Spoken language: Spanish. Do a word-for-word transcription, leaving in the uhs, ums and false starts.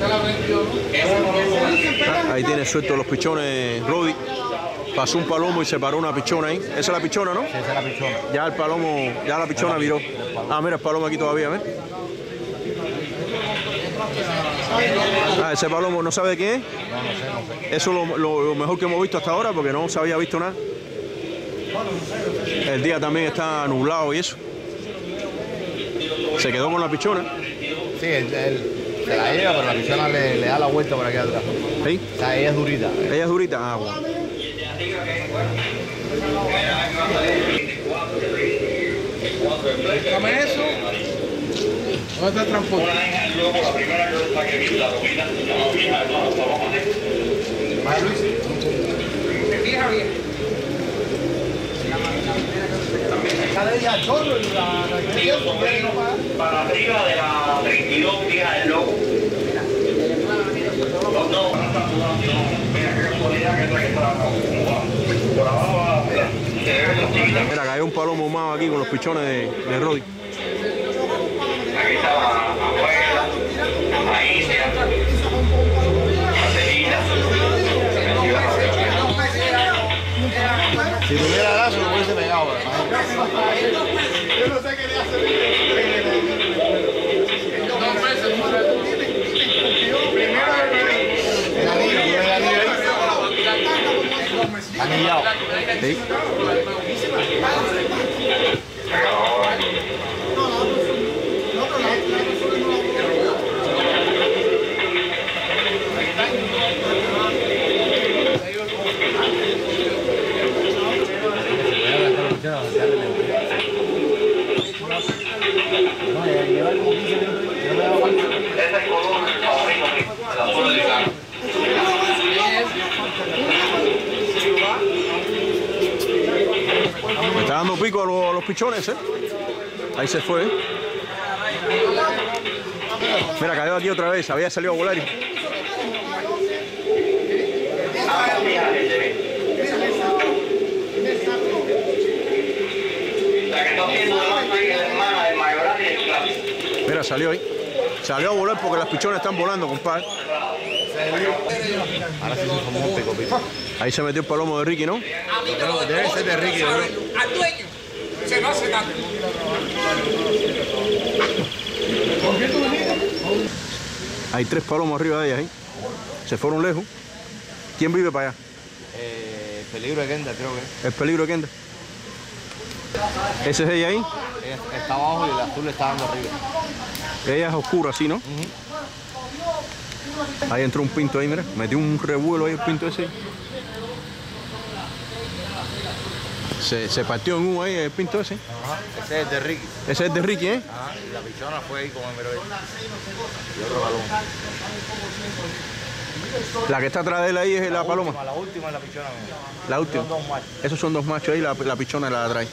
Ahí tiene suelto los pichones Rodi. Pasó un palomo y se paró una pichona ahí. Esa es la pichona, ¿no? Sí, esa es la pichona. Ya el palomo, ya la pichona viró. Ah, mira el palomo aquí todavía, ¿ves? Ah, ese palomo no sabe de quién es. No, no sé, no sé. Eso es lo, lo, lo mejor que hemos visto hasta ahora porque no se había visto nada. El día también está nublado y eso. Se quedó con la pichona. Sí, él, él se la lleva, pero la pichona le, le da la vuelta por aquí atrás. ¿Sí? O sea, ella es durita. ¿eh? Ella es durita. Ah, bueno. Dame eso. ¿Dónde está el transporte? La primera cosa que vi la domina, la vieja de todas las palomas. Fija bien. Para arriba de la treinta y dos, vieja del loco. No, no, no está jugando. Mira qué casualidad que es la que está por abajo. Mira, cayó un palomo más aquí con los pichones de, de Rodi. Aquí está la abuela, ahí se llama Si tuviera lazo, lo hubiese pegado. Yo no sé qué le hace. Dos meses. Primero El anillo, el anillo ahí. Anillado. ¿Sí? Me está dando pico a los, a los pichones, ¿eh? Ahí se fue. Mira, cayó aquí otra vez. Había salido a volar y... Mira, salió ahí. Salió a volar porque las pichones están volando, compadre. Ahora sí se formó un pico, pico. Ahí se metió el palomo de Ricky, ¿no? Debe ser de Ricky, bro. Al dueño. Se no hace tanto. Hay tres palomos arriba de ellas, ¿eh? Se fueron lejos. ¿Quién vive para allá? Eh, peligro de Kendall, creo que. El peligro de Kenda. ¿Ese es ella ahí? Ella está abajo y el azul le está dando arriba. Ella es oscura, así, ¿no? Uh-huh. Ahí entró un pinto ahí, mira. Metió un revuelo ahí el pinto ese. Se, se partió en uno ahí el pinto ese. Ajá. Ese es de Ricky. Ese es de Ricky, ¿eh? Ajá. Y la pichona fue ahí como me miró ahí. Y otro balón. La que está atrás de él ahí es la, la paloma. Última, la última es la pichona. La última. Son dos machos. Esos son dos machos ahí, la, la pichona la trae.